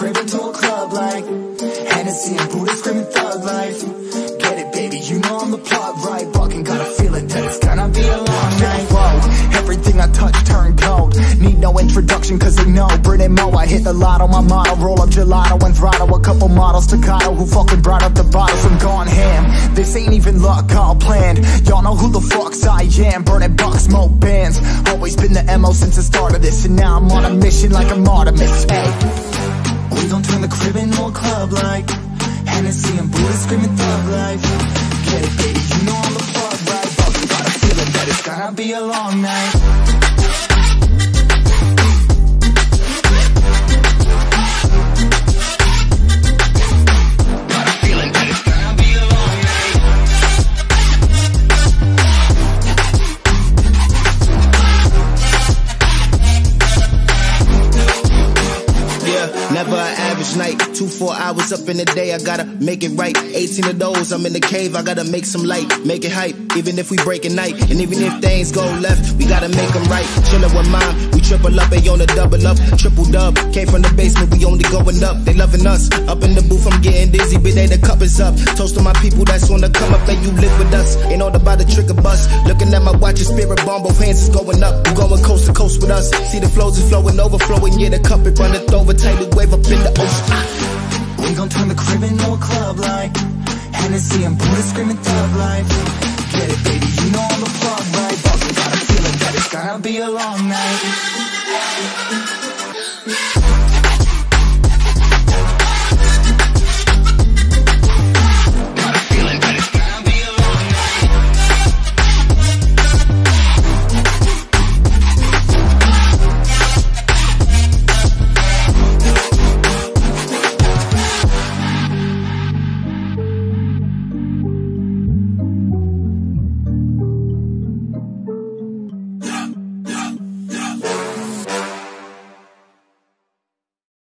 crib into a club like Hennessy and Buddha screaming thug life. Get it, baby, you know I'm the plug, right? Fucking got a feeling that it's gonna be a long night. Whoa, everything I touch turn cold. Need no introduction cause they know Brit and Mo. I hit the lotto, my motto. Roll up gelato and throttle a couple models staccato who fucking brought up the bottles. I'm gone ham, this ain't even luck, all planned. Y'all know who the fucks I am. Burning bucks, smoke bands. Always been the MO since the start of this. And now I'm on a mission like I'm Artemis. Hey, we gon' turn the crib into a club like Hennessy and Buddha screaming thug life. Get it, baby, you know I'm the plug, right? Fucking got a feeling that it's gonna be a long night. Never an average night, 2-4 hours up in the day, I gotta make it right. 18 of those, I'm in the cave, I gotta make some light, make it hype, even if we break a night. And even if things go left, we gotta make them right. Chillin' with mine, we triple up, they on a double up, triple dub. Came from the basement, we only going up, they loving us. Up in the booth, I'm getting dizzy, but they the cup is up. Toast to my people that's on the come up, and you live with us. Ain't all about the trick of bus. Looking at my watch, your spirit bomb, both hands is going up. You going coast to coast with us. See the flows is flowing, overflowing, yeah, the cup it runneth over, tidal wave up in the ocean. We gon' turn the crib into a club like Hennessy and Buddha screaming thug life. Get it, baby, you know I'm the plug, right? Fucking got a feeling that it's gonna be a long night.